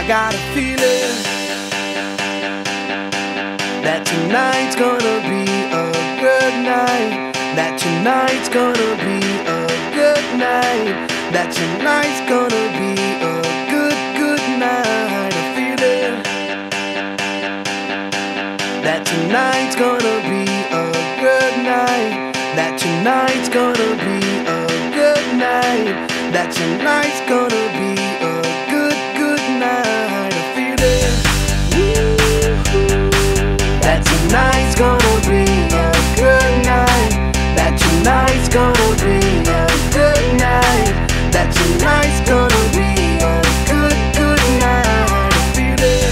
got a feeling that tonight's gonna be a good night. That tonight's gonna be a good night. That tonight's gonna be a good night. A feeling that tonight's gonna be a good night. That tonight's gonna be a good night. That tonight's gonna be a good night. A feeling that tonight's gonna be a good night. That tonight's gonna be a good night. That tonight's gonna be a good night. A feeling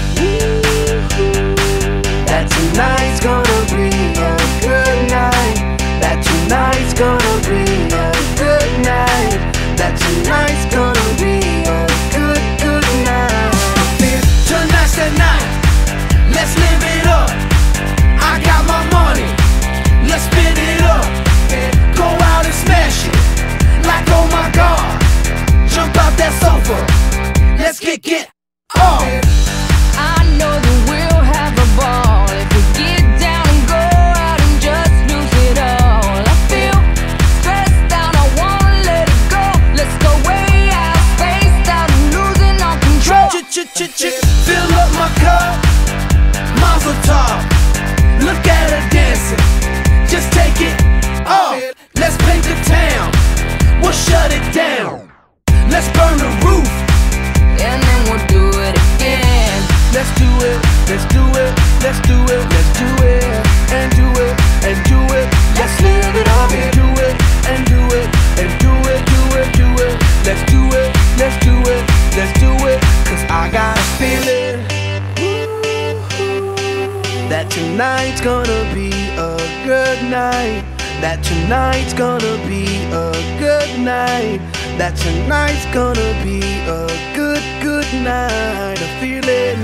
that tonight's gonna be a good night. That tonight's gonna be a good night. That tonight's gonna be a good night. Tonight's the night, let's live it up. I got my money, let's spin it up. Go out and smash it, like oh my God. Jump out that sofa, let's kick it off. I know that we'll have a ball if we get down and go out and just lose it all. I feel stressed out, I wanna let it go. Let's go way out, spaced out and losing all control. Fill up my cup, Mazel tov. Look at her dancing, just take it off. Let's paint the town, we'll shut it down. Let's burn the roof, And then we'll do it again. let's do it, let's do it, let's do it, let's do it, and do it, and do it. Let's live it up and do it, and do it, and do it, do it, do it. Let's do it, let's do it, let's do it. Cause I got a feeling that tonight's gonna be a good night. That tonight's gonna be a good night. That tonight's gonna be a good night. A feeling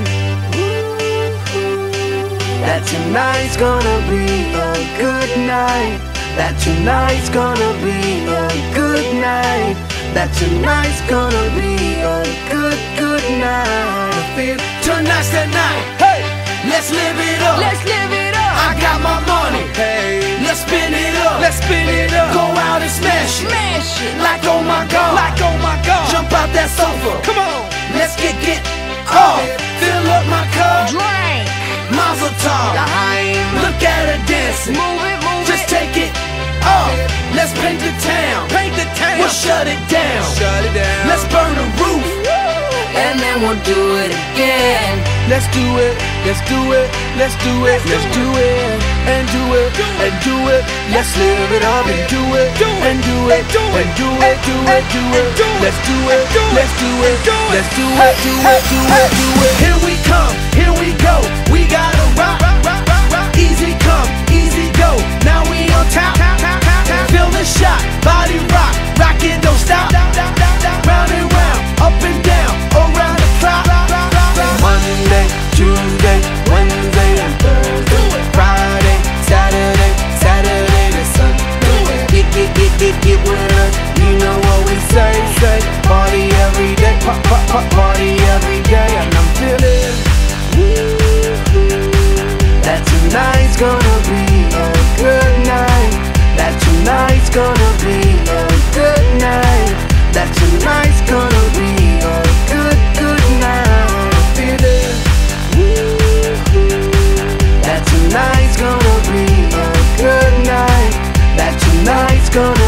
that tonight's gonna be a good night. That tonight's gonna be a good night. That tonight's gonna be a good night. I feel tonight's the night. Hey, let's live it up. Let's live it up. I got my money. Hey, let's spin it up. Let's spin it up. Go out and smash it. Smash it. Like oh my God. Like oh my God. Jump out that sofa. Come on. Let's get off. Fill up my cup. Drink. Mazel tov. Look at her dancing. Move it, move Just it. take it off. Let's paint the town. Paint the town. We'll shut it down. Shut it down. Let's burn the roof. And then we'll do it again. Let's do it, let's do it, let's do it, let's do it, and do it, and do it. Let's live it up and do it, and do it, and do it, do it, do it. Let's do it, let's do it, let's do it, do it, do it, do it. Here we come, here we go. We gotta rock, easy come, easy go. Now we on top, feel the shot, body rock, rock it, don't stop. Round and round, up and down, around the clock. Monday, Tuesday, Wednesday and Thursday, Friday, Saturday, Saturday to Sunday. Get with us, you know what we say. Party every day, party every day. And I'm feeling that tonight's gonna be a good night. That tonight's gonna be a good night. That tonight's gonna be a good night. I'm feeling that tonight's gonna be a good night. That tonight's gonna